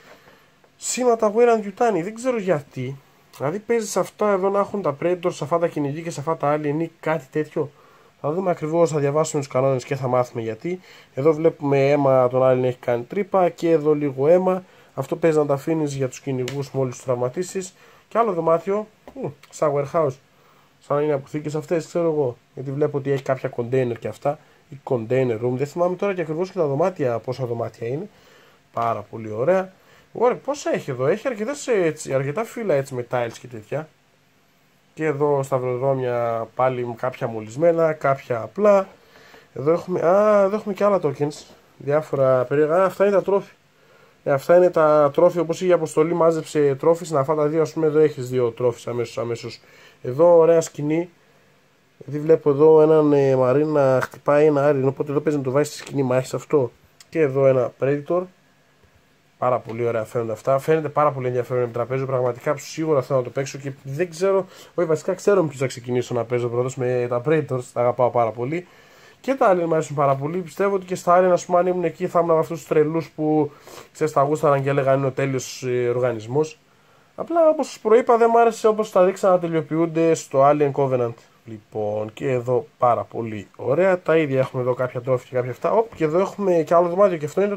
Σήματα Weyland Yutani, δεν ξέρω γιατί. Δηλαδή παίζεις αυτά εδώ να έχουν τα Predators, σε αυτά τα κυνηγή και σε αυτά τα Alien ή κάτι τέτοιο. Θα δούμε ακριβώς, θα διαβάσουμε τους κανόνες και θα μάθουμε γιατί. Εδώ βλέπουμε αίμα, τον Alien έχει κάνει τρύπα και εδώ λίγο αίμα. Αυτό παίζει να τα αφήνεις για τους κυνηγούς μόλις τους τραυματίσεις. Και άλλο δωμάτιο, σαν warehouse. Σαν να είναι αποθήκες αυτές, ξέρω εγώ. Γιατί βλέπω ότι έχει κάποια container και αυτά. Ή container room. Δεν θυμάμαι τώρα και ακριβώς και τα δωμάτια, πόσα δωμάτια είναι. Πάρα πολύ ωραία. Ωραία, πόσα έχει εδώ, έχει αρκετά φύλλα έτσι με tiles και τέτοια. Και εδώ στα σταυροδρόμια πάλι κάποια μολυσμένα, κάποια απλά. Εδώ έχουμε και άλλα tokens, διάφορα περίεργα. Αυτά είναι τα τρόφι. Αυτά είναι τα τρόφι, όπως είχε αποστολή, μάζεψε τρόφι. Να αυτά τα δύο, ας πούμε, εδώ έχεις δύο τρόφι αμέσως. Εδώ ωραία σκηνή. Γιατί βλέπω εδώ έναν μαρίν να χτυπάει ένα άριν, οπότε εδώ παίζει να το βάζει στη σκηνή μάχης αυτό. Και εδώ ένα Predator. Πάρα πολύ ωραία φαίνονται αυτά. Φαίνεται πάρα πολύ ενδιαφέρον με τραπέζι. Πραγματικά σίγουρα θέλω να το παίξω και δεν ξέρω. Όχι, βασικά ξέρω με ποιους θα ξεκινήσω να παίζω πρώτος. Με τα Predators τα αγαπάω πάρα πολύ. Και τα Alien μου αρέσουν πάρα πολύ. Πιστεύω ότι και στα Alien, ας πούμε, αν ήμουν εκεί, θα ήμουν από αυτούς τους τρελούς που ξέρεις, τα γούσταραν και έλεγαν είναι ο τέλειος οργανισμός. Απλά όπως σας προείπα δεν μ' άρεσε όπως τα δείξα να τελειοποιούνται στο Alien Covenant. Λοιπόν, και εδώ πάρα πολύ ωραία. Τα ίδια έχουμε εδώ κάποια τρόφι και κάποια αυτά. Και εδώ έχουμε και άλλο δωμάτιο και αυτό είναι το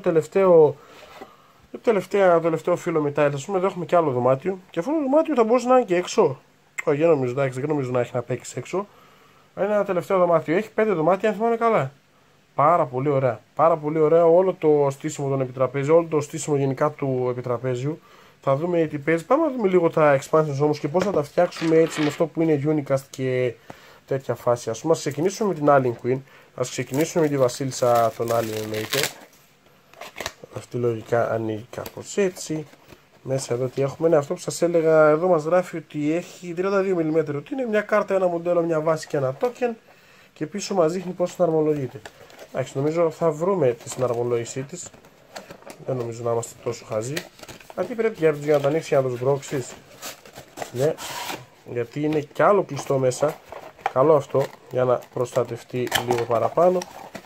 τελευταίο φύλλο μετά. Ας πούμε εδώ έχουμε και άλλο δωμάτιο. Και αυτό το δωμάτιο θα μπορούσε να είναι και έξω. Όχι, δεν νομίζω να έχει να παίξει έξω. Είναι ένα τελευταίο δωμάτιο. Έχει 5 δωμάτια αν θυμάμαι καλά. Πάρα πολύ ωραία. Πάρα πολύ ωραία όλο το στήσιμο των επιτραπέζιων, όλο το στήσιμο γενικά του επιτραπέζιου. Θα δούμε τι παίζει. Πάμε να δούμε λίγο τα expansions όμως και πώς θα τα φτιάξουμε έτσι με αυτό που είναι Unicast και τέτοια φάση. Ας πούμε, ας ξεκινήσουμε με την Alien Queen. Ας ξεκινήσουμε με τη βασίλισσα των Alien εννοείται. Αυτή λογικά ανοίγει κάπως έτσι. Μέσα εδώ τι έχουμε, είναι αυτό που σας έλεγα. Εδώ μας γράφει ότι έχει 32 mm. Ότι είναι μια κάρτα, ένα μοντέλο, μια βάση και ένα token. Και πίσω μας δείχνει πώς συναρμολογείται. Εντάξει, νομίζω θα βρούμε τη συναρμολόγησή της. Δεν νομίζω να είμαστε τόσο χαζοί. Τι πρέπει για να το ανοίξει για να το σμπρώξεις. Ναι, γιατί είναι κι άλλο κλειστό μέσα. Καλό αυτό για να προστατευτεί λίγο παραπάνω.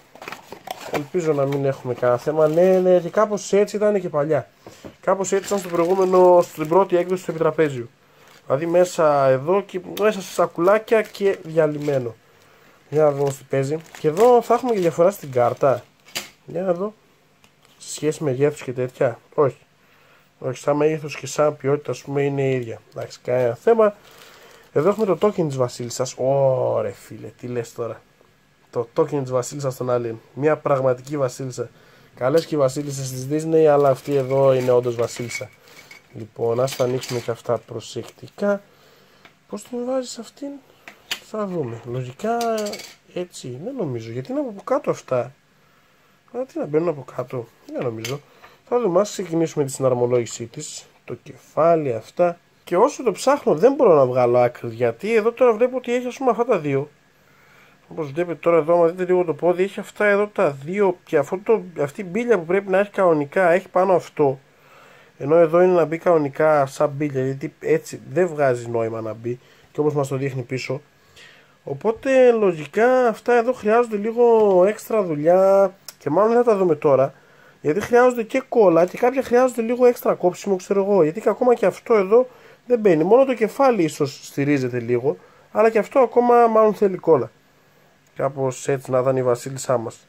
Ελπίζω να μην έχουμε κανένα θέμα. Ναι, και κάπως έτσι ήταν και παλιά. Κάπως έτσι ήταν στην πρώτη έκδοση του επιτραπέζιου. Δηλαδή μέσα εδώ και μέσα σε σακουλάκια και διαλυμένο. Για να δούμε τι παίζει. Και εδώ θα έχουμε και διαφορά στην κάρτα. Για να δω. Σε σχέση με μέγεθος και τέτοια. Όχι. Όχι, σαν μέγεθος και σαν ποιότητα ας πούμε είναι ίδια. Εντάξει, κανένα θέμα. Εδώ έχουμε το token της βασίλισσας. Ωρε φίλε, τι λες τώρα. Το token της βασίλισσας των Alien. Μια πραγματική βασίλισσα. Καλές και οι βασίλισσες της Disney, αλλά αυτή εδώ είναι όντως βασίλισσα. Λοιπόν, ας τα ανοίξουμε και αυτά προσεκτικά. Πώς την βάζεις αυτήν, θα δούμε. Λογικά έτσι, δεν νομίζω. Γιατί είναι από κάτω αυτά. Τι να μπαίνουν από κάτω, δεν νομίζω. Θα δούμε, ας ξεκινήσουμε τη συναρμολόγησή της. Το κεφάλι, αυτά. Και όσο το ψάχνω δεν μπορώ να βγάλω άκρη. Γιατί εδώ τώρα βλέπω ότι έχει ας πούμε αυτά τα δύο. Όπως βλέπετε τώρα εδώ, άμα δείτε λίγο το πόδι, έχει αυτά εδώ τα δύο. Και αυτή η μπίλια που πρέπει να έχει κανονικά έχει πάνω αυτό. Ενώ εδώ είναι να μπει κανονικά σαν μπίλια. Γιατί έτσι δεν βγάζει νόημα να μπει. Και όπως μας το δείχνει πίσω. Οπότε λογικά αυτά εδώ χρειάζονται λίγο έξτρα δουλειά. Και μάλλον δεν θα τα δούμε τώρα. Γιατί χρειάζονται και κόλλα και κάποια χρειάζονται λίγο έξτρα κόψιμο, ξέρω εγώ. Γιατί και ακόμα και αυτό εδώ δεν μπαίνει. Μόνο το κεφάλι ίσως στηρίζεται λίγο. Αλλά και αυτό ακόμα μάλλον θέλει κόλλα. Κάπως έτσι να ήταν η βασίλισσά μας.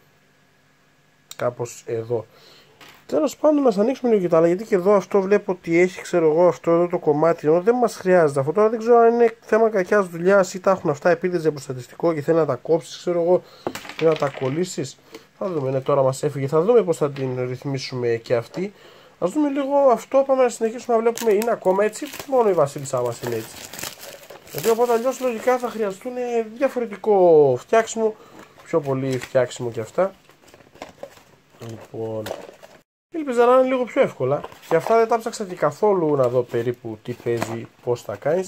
Κάπως εδώ. Τέλος πάντων, να ανοίξουμε λίγο και τα άλλα. Γιατί και εδώ αυτό βλέπω ότι έχει, ξέρω εγώ, αυτό εδώ το κομμάτι. Ενώ δεν μας χρειάζεται αυτό. Τώρα δεν ξέρω αν είναι θέμα κακιάς δουλειάς ή τα έχουν αυτά επίτηδες για προστατευτικό και θέλει να τα κόψεις, ξέρω εγώ, ή να τα κολλήσεις. Θα δούμε, ναι, τώρα μας έφυγε. Θα δούμε πώς θα την ρυθμίσουμε και αυτή. Ας δούμε λίγο αυτό. Πάμε να συνεχίσουμε να βλέπουμε. Είναι ακόμα έτσι. Μόνο η βασίλισσά μας είναι έτσι. Γιατί οπότε αλλιώς λογικά θα χρειαστούν διαφορετικό φτιάξιμο. Πιο πολύ φτιάξιμο και αυτά. Λοιπόν. Ήλπιζα να είναι λίγο πιο εύκολα. Και αυτά δεν τα ψάξα και καθόλου να δω περίπου τι παίζει, πώς θα κάνεις.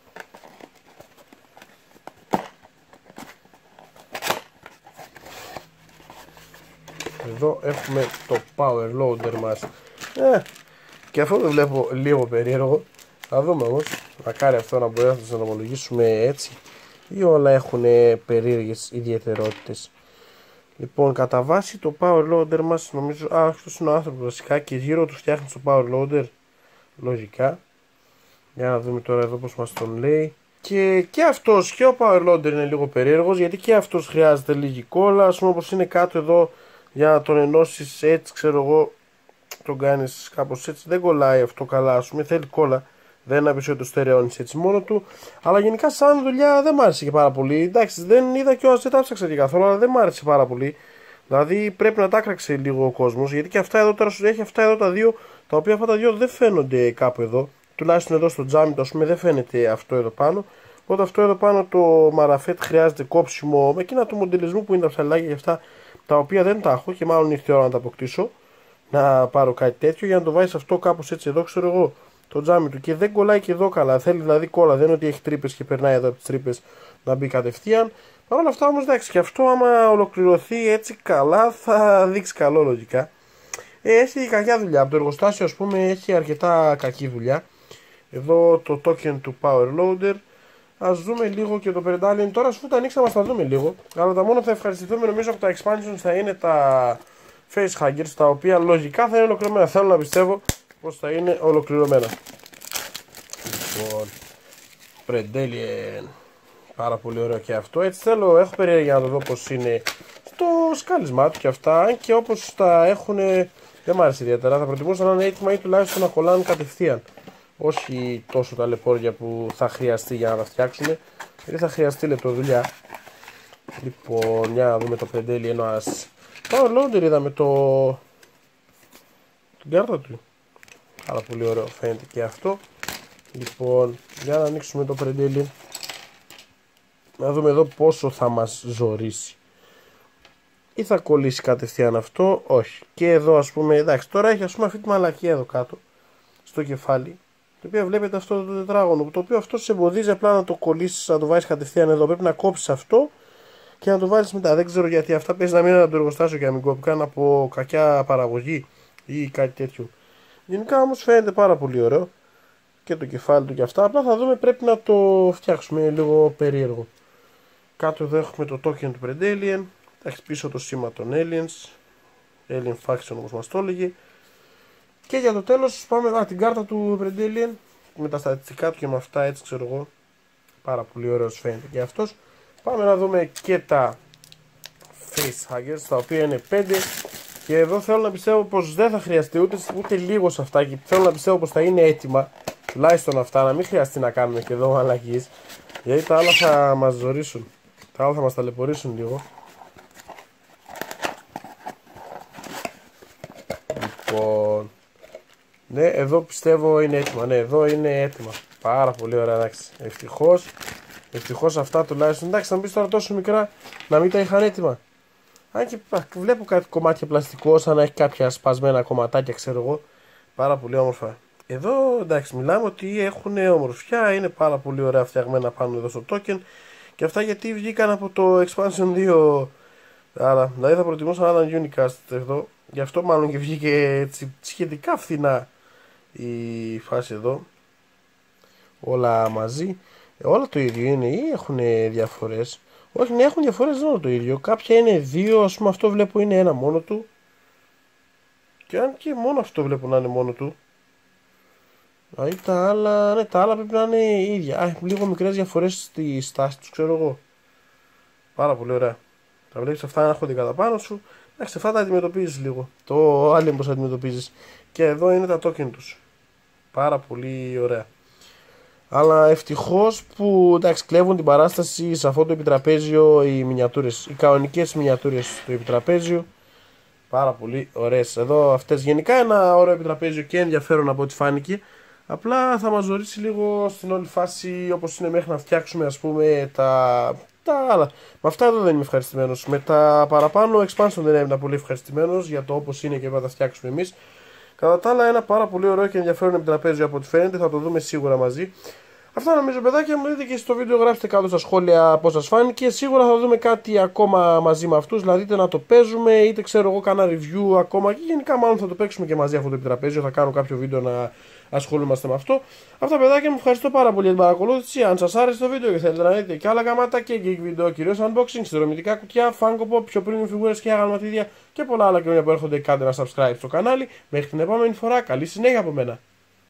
Εδώ έχουμε το power loader μας. Και αυτό το βλέπω λίγο περίεργο. Θα δούμε όμως. Μακάρι αυτό να μπορέσουμε να το συνομολογήσουμε έτσι. Ή όλα έχουν περίεργες ιδιαιτερότητες. Λοιπόν, κατά βάση το power loader μας νομίζω. Αυτός είναι ο άνθρωπος βασικά και γύρω του φτιάχνει το power loader. Λογικά. Για να δούμε τώρα εδώ πως μας τον λέει. Και αυτός και ο power loader είναι λίγο περίεργος. Γιατί και αυτός χρειάζεται λίγη κόλλα. Ας πούμε όπως είναι κάτω εδώ. Για να τον ενώσεις έτσι, ξέρω εγώ, τον κάνεις κάπως έτσι. Δεν κολλάει αυτό καλά, ας πούμε, θέλει κόλλα. Δεν είναι απαιτήσει ότι το στερεώνεις έτσι μόνο του. Αλλά γενικά, σαν δουλειά δεν μ' άρεσε και πάρα πολύ. Εντάξει, δεν είδα κιόλας, δεν τα ψάξα και καθόλου, αλλά δεν μ' άρεσε πάρα πολύ. Δηλαδή πρέπει να τα άκραξε λίγο ο κόσμος. Γιατί και αυτά εδώ τώρα σου έχει αυτά εδώ τα δύο, τα οποία αυτά τα δύο δεν φαίνονται κάπου εδώ. Τουλάχιστον εδώ στο τζάμι, α πούμε, δεν φαίνεται αυτό εδώ πάνω. Οπότε αυτό εδώ πάνω το μαραφέτ χρειάζεται κόψιμο με εκείνα του μοντελισμού που είναι τα ψαλάκια και αυτά. Τα οποία δεν τα έχω και μάλλον ήρθε η ώρα να τα αποκτήσω. Να πάρω κάτι τέτοιο για να το βάζεις αυτό κάπως έτσι εδώ, ξέρω εγώ, το τζάμι του. Και δεν κολλάει και εδώ καλά. Θέλει δηλαδή κόλλα. Δεν είναι ότι έχει τρύπες και περνάει εδώ από τις τρύπες να μπει κατευθείαν. Παρ' όλα αυτά όμως εντάξει, και αυτό άμα ολοκληρωθεί έτσι καλά θα δείξει καλό λογικά. Έχει κακιά δουλειά. Από το εργοστάσιο ας πούμε έχει αρκετά κακή δουλειά. Εδώ το token του power loader. Ας δούμε λίγο και το Alien. Τώρα αφού τα ανοίξαμε, θα δούμε λίγο. Αλλά τα μόνο που θα ευχαριστηθούμε νομίζω από τα expansions θα είναι τα facehuggers, τα οποία λογικά θα είναι ολοκληρωμένα. Θέλω να πιστεύω πως θα είναι ολοκληρωμένα. Λοιπόν, Predalien. Πάρα πολύ ωραίο και αυτό. Έτσι θέλω, έχω περιέργεια να το δω πως είναι στο σκάλισμά του και αυτά. Αν και όπως τα έχουν, δεν μ' άρεσε ιδιαίτερα. Θα προτιμούσα να είναι έτοιμα ή τουλάχιστον να κολλάνε κατευθείαν. Όχι τόσο ταλαιπώρια που θα χρειαστεί για να τα φτιάξουμε. Γιατί θα χρειαστεί λεπτοδουλειά. Λοιπόν, για να δούμε το Predalien ένας. Power Loader είδαμε την κάρτα του. Πάρα πολύ ωραίο φαίνεται και αυτό. Λοιπόν, για να ανοίξουμε το Predalien. Να δούμε εδώ πόσο θα μας ζορίσει. Ή θα κολλήσει κατευθείαν αυτό, όχι. Και εδώ ας πούμε, εντάξει, τώρα έχει ας πούμε αυτή τη μαλακία εδώ κάτω, στο κεφάλι. Το οποίο βλέπετε αυτό το τετράγωνο, το οποίο αυτό σε εμποδίζει απλά να το κολλήσεις, να το βάλεις κατευθείαν εδώ. Πρέπει να κόψεις αυτό και να το βάλεις μετά. Δεν ξέρω γιατί αυτά παίζει να μην είναι από το εργοστάσιο και να μην κόπηκαν από κακιά παραγωγή ή κάτι τέτοιο. Γενικά όμως φαίνεται πάρα πολύ ωραίο. Και το κεφάλι του και αυτά. Απλά θα δούμε, πρέπει να το φτιάξουμε λίγο περίεργο. Κάτω εδώ έχουμε το token του Predalien. Έχει πίσω το σήμα των Aliens. Alien Faction όπως μας το έλεγε. Και για το τέλος πάμε την κάρτα του Predalien. Με τα στατιστικά του και με αυτά, έτσι ξέρω εγώ. Πάρα πολύ ωραίος φαίνεται και αυτός. Πάμε να δούμε και τα facehuggers, τα οποία είναι 5. Και εδώ θέλω να πιστεύω πως δεν θα χρειαστεί ούτε λίγο σε αυτά. Και θέλω να πιστεύω πως θα είναι έτοιμα. Τουλάχιστον αυτά, να μην χρειαστεί να κάνουμε και εδώ αλλαγής. Γιατί τα άλλα θα μας ζορίσουν. Τα άλλα θα μας ταλαιπωρήσουν λίγο. Λοιπόν, ναι, εδώ πιστεύω είναι έτοιμα. Ναι, εδώ είναι έτοιμα. Πάρα πολύ ωραία, εντάξει. Ευτυχώς αυτά τουλάχιστον. Εντάξει, θα μου πεις τώρα τόσο μικρά να μην τα είχαν έτοιμα. Αν και βλέπω κάτι κομμάτια πλαστικό, σαν να έχει κάποια σπασμένα κομματάκια, ξέρω εγώ. Πάρα πολύ όμορφα. Εδώ εντάξει, μιλάμε ότι έχουν ομορφιά, είναι πάρα πολύ ωραία φτιαγμένα πάνω εδώ στο token. Και αυτά γιατί βγήκαν από το Expansion 2. Άρα, δηλαδή θα προτιμούσα να ήταν Unicast εδώ. Γι' αυτό μάλλον και βγήκε έτσι σχετικά φθηνά η φάση εδώ. Όλα μαζί. Όλα το ίδιο είναι ή έχουν διαφορές? Όχι, ναι, έχουν διαφορές, δεν είναι το ίδιο. Κάποια είναι δύο, ας πούμε αυτό βλέπω είναι ένα μόνο του. Και αν και μόνο αυτό βλέπω να είναι μόνο του. Δηλαδή τα άλλα, ναι, τα άλλα πρέπει να είναι ίδια. Έχουν λίγο μικρές διαφορές στη στάση τους, ξέρω εγώ. Πάρα πολύ ωραία. Τα βλέπεις αυτά να έρχονται κατά πάνω σου. Εντάξει, αυτά τα αντιμετωπίζεις λίγο. Το άλλο πώς αντιμετωπίζεις. Και εδώ είναι τα token τους. Πάρα πολύ ωραία. Αλλά ευτυχώς που εντάξει, κλέβουν την παράσταση σε αυτό το επιτραπέζιο οι μινιατούρες. Οι κανονικές μινιατούρες του επιτραπέζιου. Πάρα πολύ ωραίες. Εδώ αυτές γενικά ένα ωραίο επιτραπέζιο και ενδιαφέρον από ό,τι φάνηκε. Απλά θα μας ζορίσει λίγο στην όλη φάση όπως είναι μέχρι να φτιάξουμε ας πούμε τα άλλα. Με αυτά εδώ δεν είμαι ευχαριστημένος. Με τα παραπάνω expansion δεν έμεινα πολύ ευχαριστημένος για το όπως είναι και θα τα φτιάξουμε εμείς. Κατά τα άλλα ένα πάρα πολύ ωραίο και ενδιαφέρον επιτραπέζιο από ό,τι φαίνεται, θα το δούμε σίγουρα μαζί. Αυτά νομίζω παιδάκια μου, δείτε και στο βίντεο, γράψτε κάτω στα σχόλια πώς σας φάνηκε. Σίγουρα θα δούμε κάτι ακόμα μαζί με αυτούς, δηλαδή είτε να το παίζουμε είτε ξέρω εγώ κάνα review ακόμα και γενικά μάλλον θα το παίξουμε και μαζί αυτό το επιτραπέζιο, θα κάνω κάποιο βίντεο να ασχολούμαστε με αυτό. Αυτά παιδάκια μου, ευχαριστώ πάρα πολύ για την παρακολούθηση. Αν σας άρεσε το βίντεο και θέλετε να δείτε και άλλα γαμάτα και geek βίντεο, κυρίως unboxing, συνδρομητικά κουτιά, Funko Pop, πιο premium φιγούρες και αγαλματίδια και πολλά άλλα καινούργια που έρχονται, κάντε ένα subscribe στο κανάλι. Μέχρι την επόμενη φορά, καλή συνέχεια από μένα.